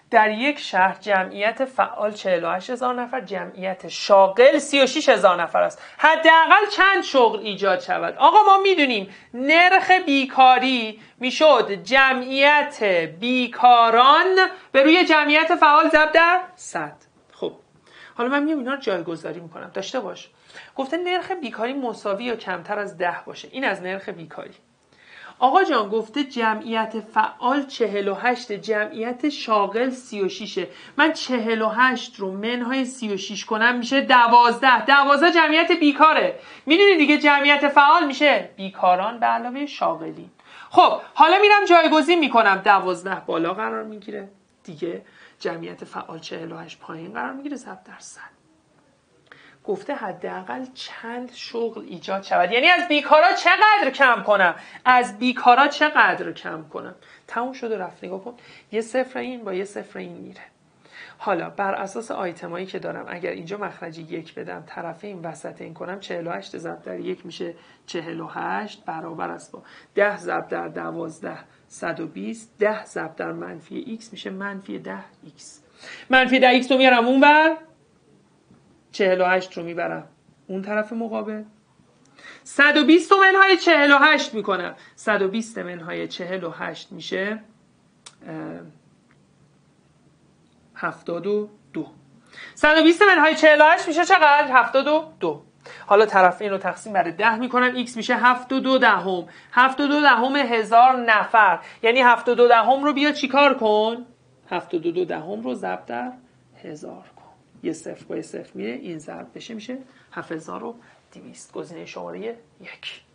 در یک شهر جمعیت فعال 48,000 نفر، جمعیت شاغل 36,000 نفر است. حداقل چند شغل ایجاد شود؟ آقا ما میدونیم نرخ بیکاری میشد جمعیت بیکاران به روی جمعیت فعال ضرب در 100. خب حالا من میام اینا رو جایگذاری میکنم. داشته باش، گفته نرخ بیکاری مساوی یا کمتر از 10 باشه. این از نرخ بیکاری. آقا جان گفته جمعیت فعال 48، جمعیت شاغل 36. من 48 رو منهای 36 کنم میشه 12. 12 جمعیت بیکاره. میدونی دیگه جمعیت فعال میشه بیکاران به علاوه شاغلین. خب حالا میرم جایگزین میکنم. 12 بالا قرار میگیره دیگه، جمعیت فعال 48 پایین قرار میگیره ضرب در 100. گفته حداقل چند شغل ایجاد شود، یعنی از بیکارا چقدر کم کنم، از بیکارا چقدر کم کنم. تموم شد و رفت. نگاه کن، یه صفر این با یه صفر این میره. حالا بر اساس آیتمایی که دارم اگر اینجا مخرج 1 بدم، طرفین وسط این کنم، 48 ضرب در 1 میشه 48 برابر است با 10 ضرب در 12 120. 10 ضرب در منفی x میشه منفی 10x. منفی 10x رو میارم اون بر، 48 رو میبرم اون طرف مقابل. 120 منهای 48 میکنم. 120 منهای 48 میشه 72. 120 منهای 48 میشه چقدر؟ 72. حالا طرفین رو تقسیم بر 10 میکنم، x میشه 72 دهم. 72 دهم 1000 نفر، یعنی 72 دهم رو بیا چیکار کن؟ 72 دهم رو ضرب در 1000 کن. یه صفر با یه صفر میره، این ضرب بشه میشه 7200. گزینه شماره 1.